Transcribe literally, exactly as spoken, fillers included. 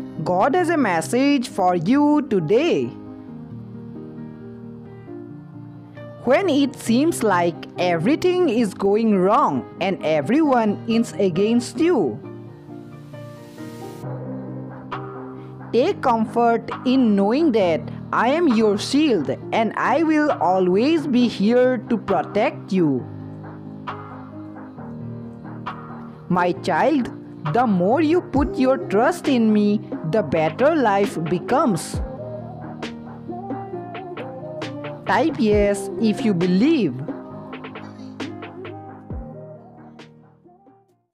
God has a message for you today. When it seems like everything is going wrong and everyone is against you, take comfort in knowing that I am your shield and I will always be here to protect you. My child, the more you put your trust in me, the better life becomes. Type yes if you believe.